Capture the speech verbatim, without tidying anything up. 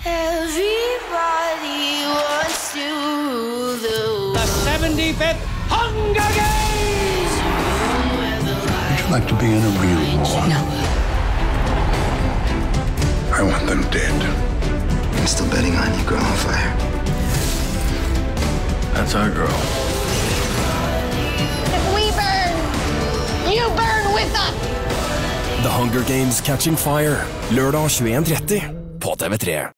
Everybody wants to rule the world. The seventy-fifth Hunger Games! Would you like to be in a real war? No. I want them dead. I'm still betting on you, Girl on Fire. That's our girl. If we burn, you burn with us! The Hunger Games Catching Fire, lørdag tjueen tretti på T V tre.